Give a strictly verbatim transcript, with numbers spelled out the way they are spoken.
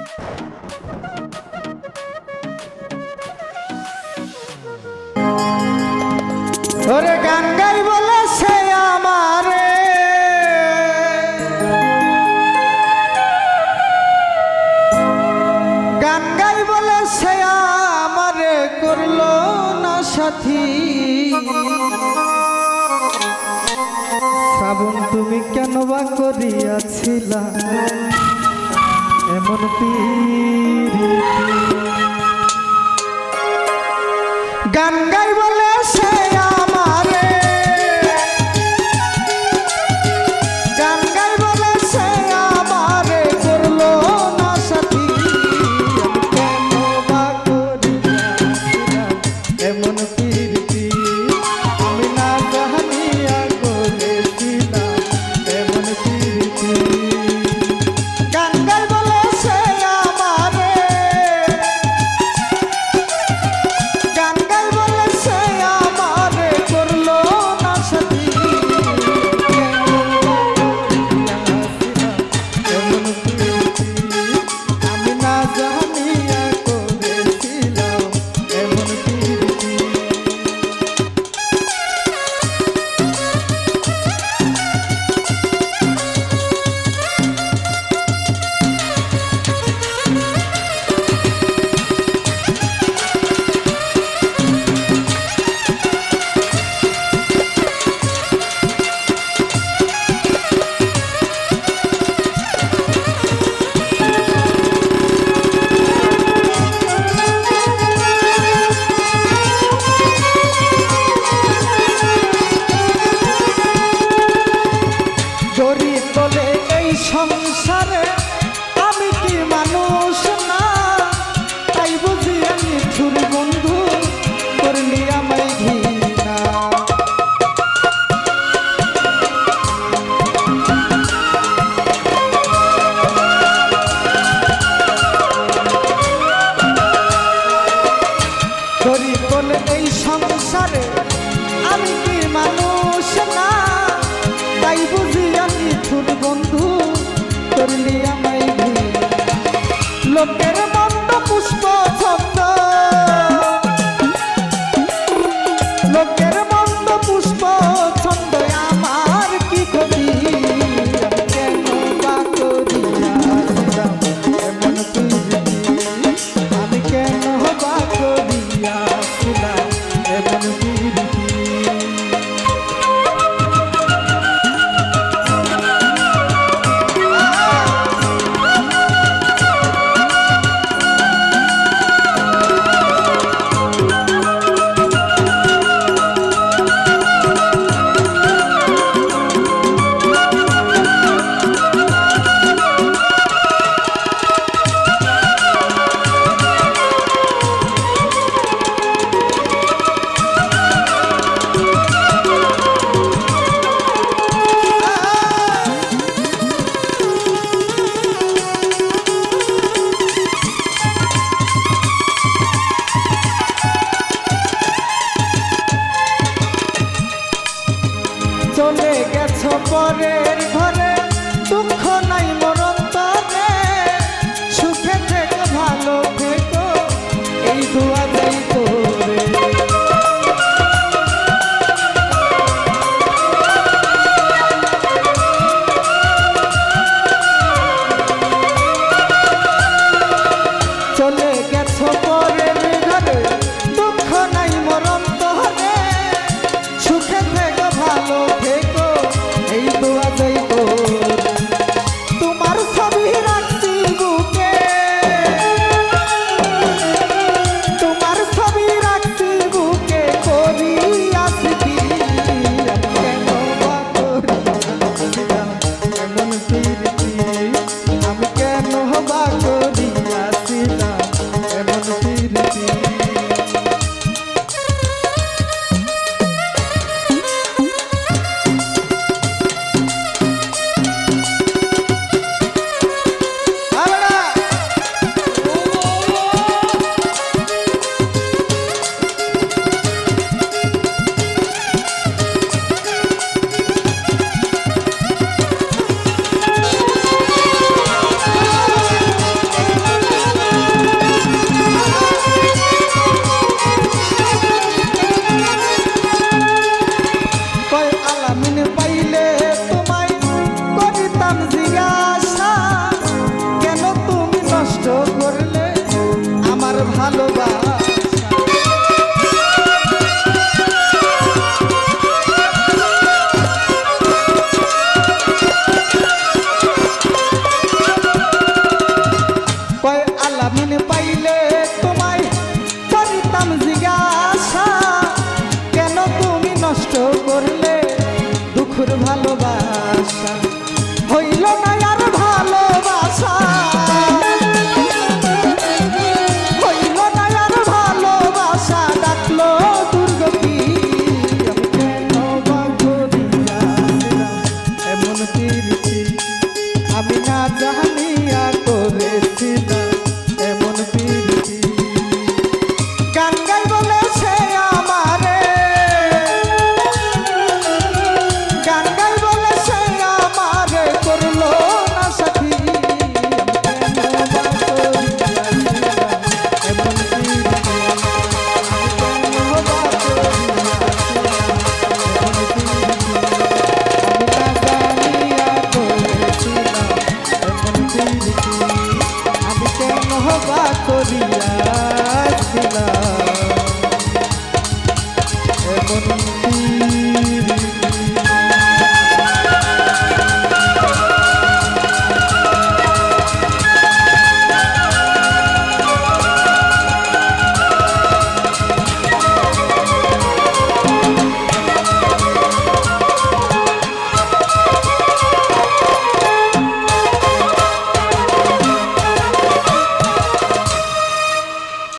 ওরে গান গাই বলে সে আমারে গান গাই বলে সে আমারে করলো না সাথী। শ্রাবণ তুমি কেন বা করিয়াছিলা এমন পীড়িতি। গান গাই বলে সে আমারে গান গাই বলে সে আমারে করলো না সাথী। আমি কেন বা করিয়াছিলাম এমন পীড়িতি। আমি না জানিয়া করেছিলাম এমন পীড়িতি। গান গাই বলে সে আমারে গান গাই বলে সে আমারে করলো না সাথী। এমন পীড়িতি আমি না জানিয়া করেছিলাম এমন পীড়িতি। জড়িত বলে এই সংসারে আমি কি মানুষ না, তাই বুঝি আমি ছুর বন্ধু করলি আমায় ঘৃণা। জড়িত বলে এই সংসারে আমি কি মানুষ না, তাই বুঝি আমি ছুর বন্ধু করলি আমায় ঘৃণা। লোকের মন্দ পুষ্প ছন্দ লোকের মন্দ পুষ্প ছন্দ আমার কি ক্ষতি। আমি কেন বা করিয়াছিলাম এমন পীড়িতি। আমি কেন বা করিয়াছিলাম এমন পীড়িতি। সৃষ্টি আমি কেন বা করিয়া